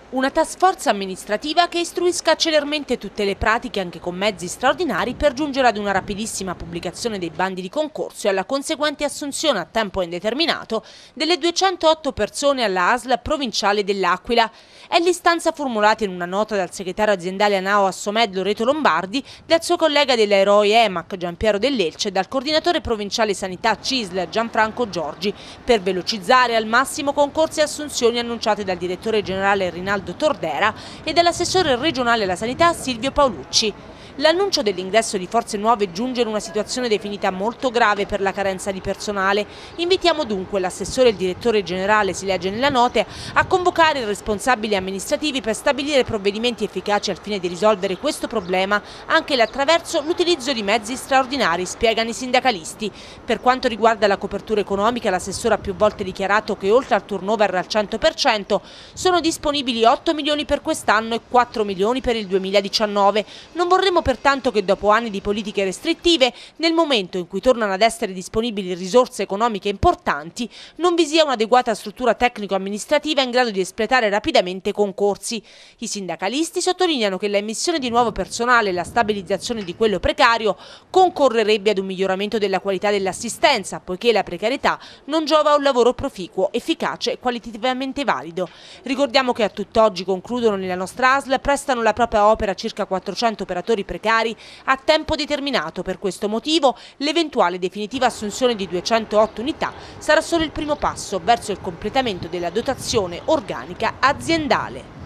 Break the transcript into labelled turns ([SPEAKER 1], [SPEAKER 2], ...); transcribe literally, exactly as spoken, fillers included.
[SPEAKER 1] Una task force amministrativa che istruisca celermente tutte le pratiche anche con mezzi straordinari per giungere ad una rapidissima pubblicazione dei bandi di concorso e alla conseguente assunzione a tempo indeterminato delle duecentootto persone alla A S L provinciale dell'Aquila. È l'istanza formulata in una nota dal segretario aziendale ANAO Assomed Loreto Lombardi, dal suo collega dell'Aeroi EMAC Giampiero Dell'Elce e dal coordinatore provinciale sanità C I S L Gianfranco Giorgi per velocizzare al massimo concorsi e assunzioni annunciate dal direttore generale Rinaldo Tordera e dall'assessore regionale alla sanità Silvio Paolucci. L'annuncio dell'ingresso di forze nuove giunge in una situazione definita molto grave per la carenza di personale. Invitiamo dunque l'assessore e il direttore generale, si legge nella nota, a convocare i responsabili amministrativi per stabilire provvedimenti efficaci al fine di risolvere questo problema anche attraverso l'utilizzo di mezzi straordinari, spiegano i sindacalisti. Per quanto riguarda la copertura economica, l'assessore ha più volte dichiarato che oltre al turnover al cento per cento sono disponibili otto milioni per quest'anno e quattro milioni per il duemiladiciannove. Non vorremmo pertanto che dopo anni di politiche restrittive, nel momento in cui tornano ad essere disponibili risorse economiche importanti, non vi sia un'adeguata struttura tecnico-amministrativa in grado di espletare rapidamente concorsi. I sindacalisti sottolineano che l'emissione di nuovo personale e la stabilizzazione di quello precario concorrerebbe ad un miglioramento della qualità dell'assistenza, poiché la precarietà non giova a un lavoro proficuo, efficace e qualitativamente valido. Ricordiamo che a tutt'oggi, concludono, nella nostra A S L prestano la propria opera circa quattrocento operatori precari a tempo determinato. Per questo motivo l'eventuale definitiva assunzione di duecentootto unità sarà solo il primo passo verso il completamento della dotazione organica aziendale.